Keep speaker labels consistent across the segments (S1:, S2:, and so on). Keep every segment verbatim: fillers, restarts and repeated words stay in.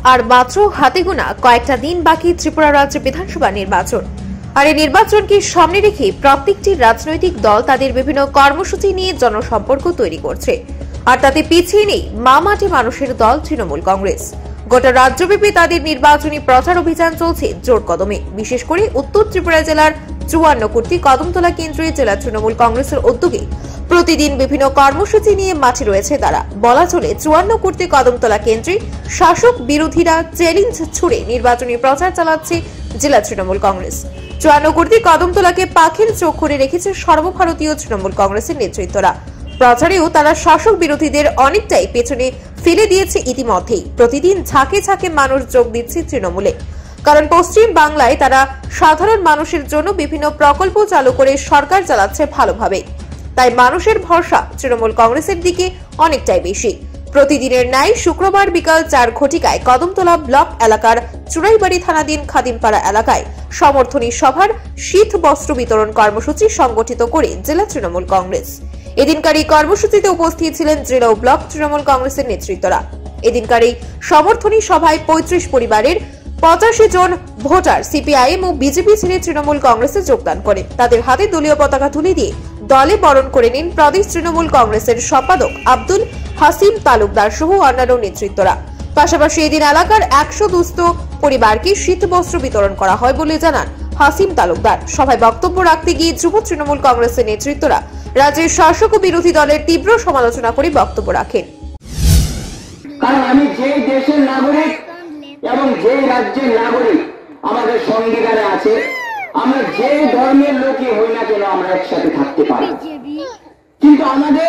S1: আর মাত্র হাতে গোনা কয়েকটা দিন বাকি ত্রিপুরা রাজ্য বিধানসভা নির্বাচন। আর এই নির্বাচনকে সামনে রেখে প্রত্যেকটি রাজনৈতিক দল তাদের বিভিন্ন কর্মসূচি নিয়ে জনসম্পর্ক তৈরি করছে। আর তাতে পিছিয়ে নেই মা মাটি মানুষের দল তৃণমূল কংগ্রেস। গোটা রাজ্যব্যাপী তাদের নির্বাচনী প্রচার অভিযান চলছে জোর কদমে। বিশেষ করে উত্তর ত্রিপুরা জেলার চুয়ান্ন কুর্তি কদমতলা কেন্দ্রে জেলা তৃণমূল কংগ্রেসের উদ্যোগে প্রতিদিন বিভিন্ন কর্মসূচি নিয়ে মাঠে রয়েছে তারা। বলা চলে চুয়ান্ন কুর্তি কদমতলা কেন্দ্রে শাসক বিরোধীরা চ্যালেঞ্জ ছুড়ে নির্বাচনী প্রচার চালাচ্ছে জেলা তৃণমূল কংগ্রেস। চুয়ান্ন কুর্তি কদমতলাকে পাখির চোখ করে রেখেছে সর্বভারতীয় তৃণমূল কংগ্রেসের নেতৃত্বরা। প্রচারেও তারা শাসক বিরোধীদের অনেকটাই পেছনে ফেলে দিয়েছে ইতিমধ্যেই। প্রতিদিন ঝাঁকে ঝাঁকে মানুষ যোগ দিচ্ছে তৃণমূলে, কারণ পশ্চিম বাংলায় তারা সাধারণ মানুষের জন্য বিভিন্ন প্রকল্প চালু করে সরকার চালাচ্ছে ভালোভাবে। তাই মানুষের ভরসা তৃণমূল কংগ্রেসের দিকে অনেকটাই বেশি। প্রতিদিনের ন্যায় শুক্রবার বিকাল চার ঘটিকায় কদমতলা ব্লক এলাকার চুরাইবাড়ি থানাধীন খাদিমপাড়া এলাকায় সমর্থনী সভার শীত বস্ত্র বিতরণ কর্মসূচি সংগঠিত করে জেলা তৃণমূল কংগ্রেস। এদিনকার এই কর্মসূচিতে উপস্থিত ছিলেন জেলা ও ব্লক তৃণমূল কংগ্রেসের নেতৃত্বরা। এদিনকার এই সমর্থনী সভায় পঁয়ত্রিশ পরিবারের পঁচাশি জন ভোটার সিপিআইএম ও বিজেপি ছেড়ে তৃণমূল কংগ্রেসে যোগদান করে তাদের হাতে দলীয় পতাকা তুলে দিয়ে দলে বরণ করে নিন প্রদেশ তৃণমূল কংগ্রেসের সম্পাদক আব্দুল হাসিম তালুকদার সহ অন্যান্য নেতৃত্বরা। পাশাপাশি এদিন এলাকার একশো দুস্থ পরিবারকে শীত বস্ত্র বিতরণ করা হয় বলে জানান হাসিম তালুকদার। সভায় বক্তব্য রাখতে গিয়ে যুব তৃণমূল কংগ্রেসের নেতৃত্বরা রাজ্যের শাসক ও বিরোধী দলের তীব্র সমালোচনা করে বক্তব্য রাখেন।
S2: কারণ আমি যে দেশের নাগরিক এবং যে রাজ্যের নাগরিক আমাদের সংবিধানে আছে, আমরা যে ধর্মের লোকই হই না কেন আমরা একসাথে থাকতে পারি। কিন্তু আমাদের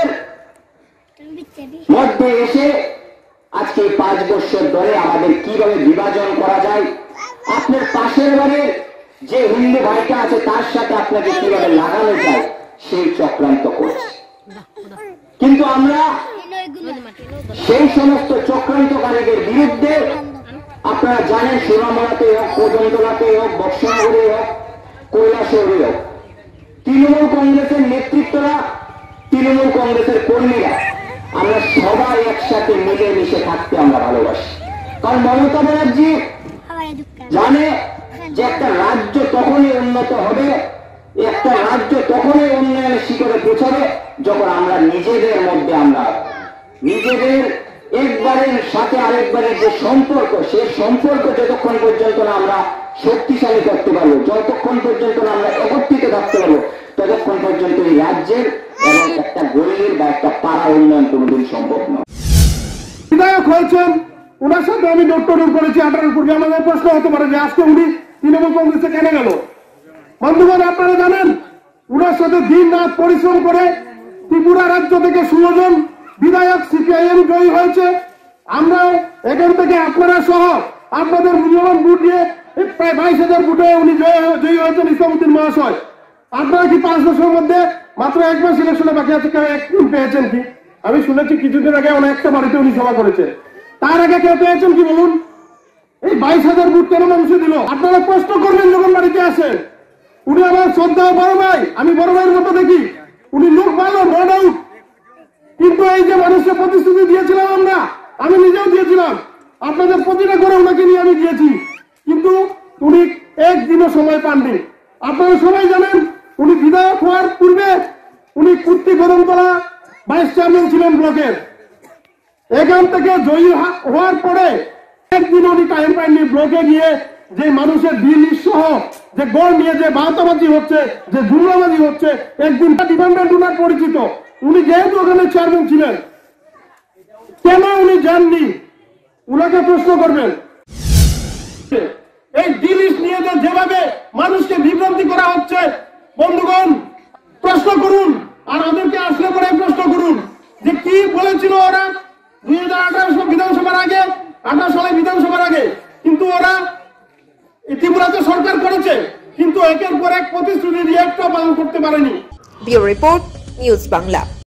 S2: মধ্যে এসে আজকে পাঁচ বছর ধরে আমাদের কিভাবে বিভাজন করা যায়, আপনার পাশের বাড়ির যে হিন্দু ভাইটা আছে তার সাথে আপনাকে কিভাবে লাগানো যায় সেই চক্রান্ত করছে। কিন্তু আমরা সেই সমস্ত চক্রান্তকারীদের বিরুদ্ধে আপনারা জানেন সোনামুড়াতে হোক, কদমতলাতে হোক, বক্সনগরে হোক, কৈলাসহরে হোক, তৃণমূল কংগ্রেসের নেতৃত্বরা, তৃণমূল কংগ্রেসের কর্মীরা আমরা সবাই একসাথে মিলেমিশে থাকতে আমরা ভালোবাসি। কারণ মমতা ব্যানার্জি জানে যে একটা রাজ্য তখনই উন্নত হবে, একটা রাজ্য তখনই উন্নয়নের শিখরে পৌঁছাবে যখন আমরা নিজেদের মধ্যে আমরা নিজেদের একবারের সাথে আরেকবারের যে সম্পর্ক, সেই সম্পর্ক যতক্ষণ পর্যন্ত না আমরা শক্তিশালী করতে পারবো, যতক্ষণ পর্যন্ত না আমরা একত্রিত থাকতে পারবো, ততক্ষণ পর্যন্ত এই রাজ্যের এবং একটা গরিবের বা একটা পাড়া উন্নয়ন কোনোদিন সম্ভব নয়।
S3: বিধায়ক হয়েছেন, ওনার সাথে আমি ডক্টর করেছি আঠারো পূর্বে। আমাদের প্রশ্ন হতে পারে যে আজকে উনি তৃণমূল কংগ্রেসে কেন গেল? বন্ধুগণ, আপনারা জানেন ওনার সাথে দিন রাত পরিশ্রম করে ত্রিপুরা রাজ্য থেকে ষোলো জন বিধায়ক সিপিআইএম জয়ী হয়েছে। আমরা এখান থেকে আপনারা সহ আপনাদের মূল্যবান ভোট দিয়ে প্রায় বাইশ হাজার ভোটে উনি জয়ী হয়েছেন ইসলামউদ্দিন মহাশয়। আপনারা কি পাঁচ বছরের মধ্যে মাত্র এক মাস ইলেকশনে বাকি আছে কেউ একদিন পেয়েছেন কি? আমি শুনেছি কিছুদিন আগে অনেক একটা বাড়িতে উনি সভা করেছেন, তার আগে কেউ পেয়েছেন কি বলুন? এই বাইশ হাজার ভোট কেন মানুষে দিল? আপনারা প্রশ্ন করবেন যখন বাড়িতে আসেন। উনি আমার শ্রদ্ধা বড় ভাই, আমি বড় ভাইয়ের মতো দেখি। উনি লোক ভালো, নো ডাউট, কিন্তু এই যে মানুষকে প্রতিশ্রুতি দিয়েছিলাম আমরা, আমি নিজেও দিয়েছিলাম, আপনাদের প্রতিটা করে ওনাকে নিয়ে আমি দিয়েছি, কিন্তু উনি একদিনও সময় পাননি। আপনারা সবাই জানেন উনি বিধায়ক হওয়ার পূর্বে উনি কুর্তি কদমতলা ভাইস চেয়ারম্যান ছিলেন ব্লকের। এখান থেকে জয়ী হওয়ার পরে একদিন উনি টাইম পাননি ব্লকে গিয়ে যে মানুষের বিল সহ যে গড় নিয়ে যে বাহতাবাজি হচ্ছে, যে জুমলাবাজি হচ্ছে, একদিন ডিপার্টমেন্ট উনার পরিচিত। উনি যেহেতু ওখানে চেয়ারম্যান ছিলেন, কেন উনি যাননি? উনাকে প্রশ্ন করবেন। এই জিনিস নিয়ে যেভাবে মানুষকে বিভ্রান্তি করা হচ্ছে, বন্ধুগণ প্রশ্ন করুন, আর ওদেরকে আসলে পরে প্রশ্ন করুন যে কি বলেছিল ওরা দুই হাজার আঠারো বিধানসভার আগে, আঠারো সালে বিধানসভার আগে। কিন্তু ওরা ত্রিপুরাতে সরকার করেছে, কিন্তু একের পর এক প্রতিশ্রুতি রিয়েক্টও পালন করতে পারেনি।
S1: Bureau report, news Bangla.